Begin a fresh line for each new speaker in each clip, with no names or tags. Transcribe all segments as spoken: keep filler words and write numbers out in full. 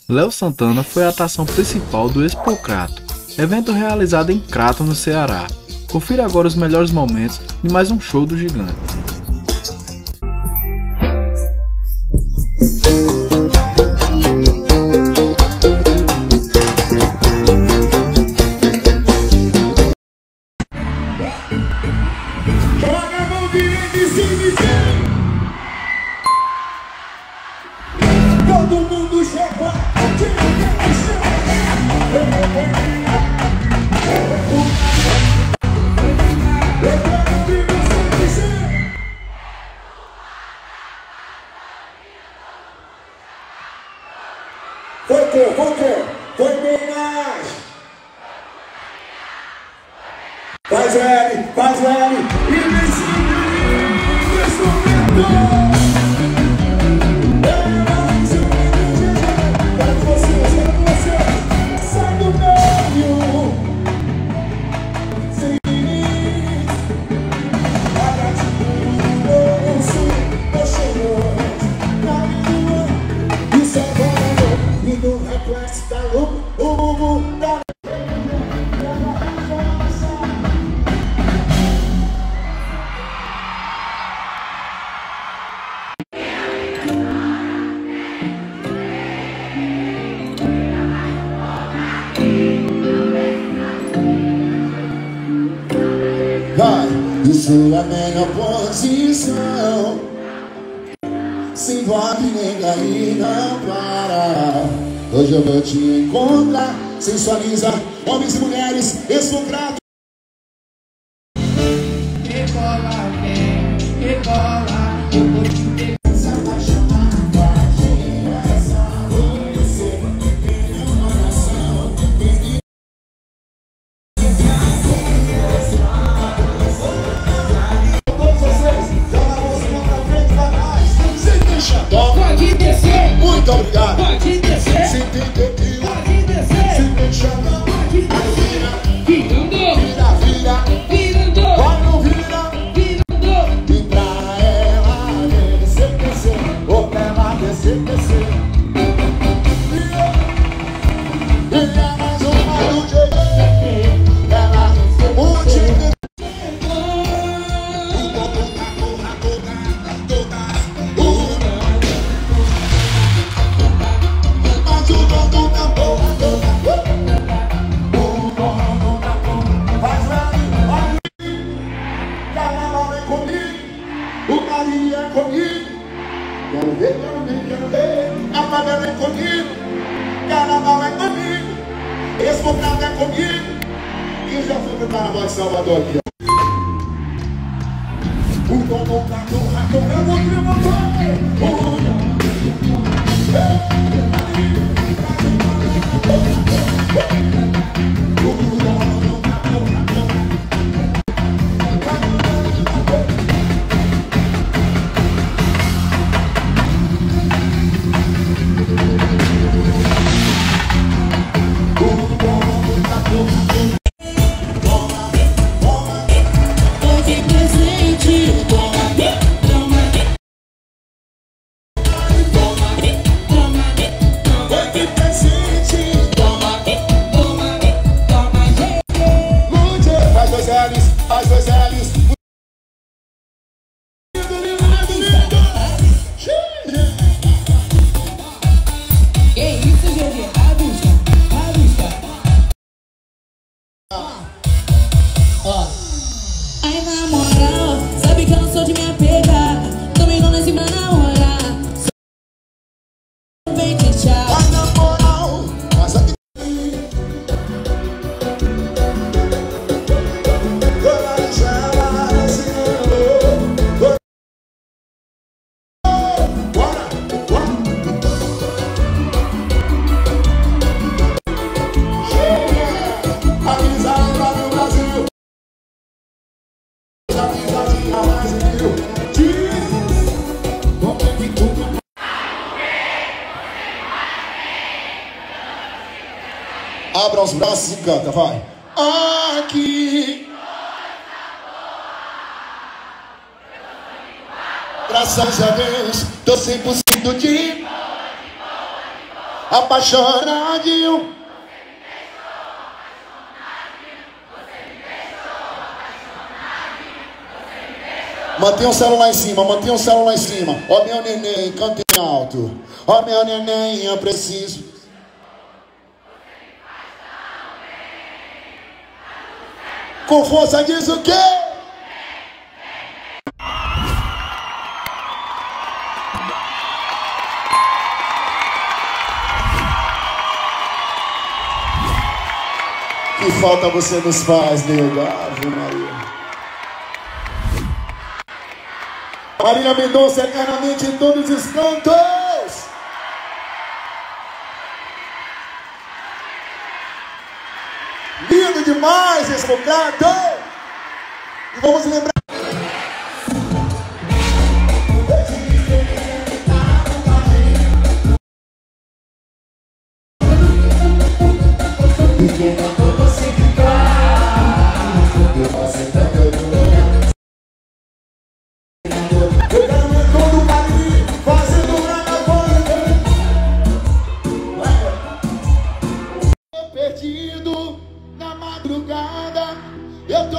Léo Santana foi a atração principal do Expocrato, evento realizado em Crato, no Ceará. Confira agora os melhores momentos de mais um show do gigante.
Todo mundo chegou, foi que, foi que, foi bem mais. Faz L, faz L, e nesse instrumento. Vai, isso é a melhor posição. Sem voto nem cair, não para. Hoje eu vou te encontrar. Sensualiza homens e mulheres, Expocrato.
Rebola, vem, rebola. Eu vou te pegar, se apaixonar com a geração. Você tem meu coração.
Pode descer,
Muito obrigado.
pode descer,
Se tem tequila,
pode descer,
se tem chama,
pode descer. Virando,
vira, vira,
virando,
quando vira,
virando.
e pra ela descer, descer, ou pra ela descer, descer. E é mais uma do jeito, ela, o time. Quero ver, quero ver, quero ver. A favela é comigo, carnaval é comigo, Expocrato é comigo. E já fui pro carnaval de Salvador aqui, ó. O dom do cartão, cartão, eu vou te botar. Faz dois L's.
Que isso, gente? Rabisca, rabisca. Ó. Ai, na moral, sabe que eu não sou de me apegar. Domingo nesse cima na hora. Vem te tchau.
Vai na moral, mas aqui. Abra os braços e canta, vai. Aqui. Graças a Deus, tô cem por cento de.
apaixonadinho. Mantenha o celular em cima, mantenha o celular em cima. Ó meu neném, canta em alto. Ó meu neném, eu preciso. Com força diz o quê? Que falta você nos faz, nega. Ave Maria. Marília Mendonça eternamente em todos os cantos. Lindo demais esse contrato. E vamos lembrar. Perdido na madrugada, eu tô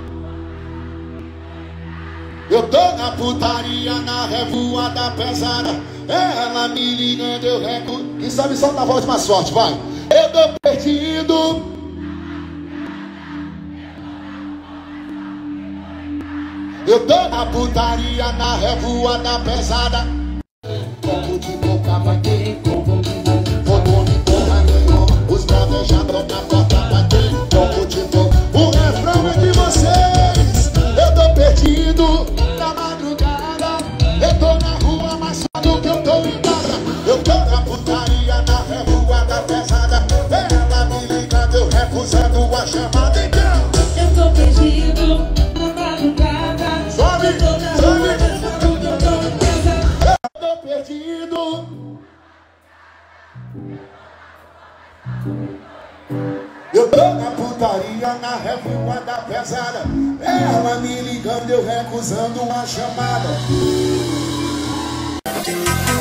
Eu tô na putaria, na revoada pesada. Ela me ligando, eu recuo. Quem sabe solta a voz mais forte, vai. Eu tô perdido. Eu tô na putaria, na revoada pesada. Como de boca vai ter, como de boca de porra nenhuma. Os brothers já estão na porta, vai ter como de boca. O refrão é de vocês. Eu tô perdido na madrugada. Eu tô na rua, mas só do que eu tô em casa. Eu tô na putaria, na revoada pesada. Ela me ligando, eu recusando a chamada. Então
eu tô perdido na madrugada.
sobe,
Eu tô na
sobe.
rua, mas só do que eu tô em casa.
Eu tô perdido. Eu tô na putaria, na revoada pesada. Ela me ligando, eu recusando uma chamada.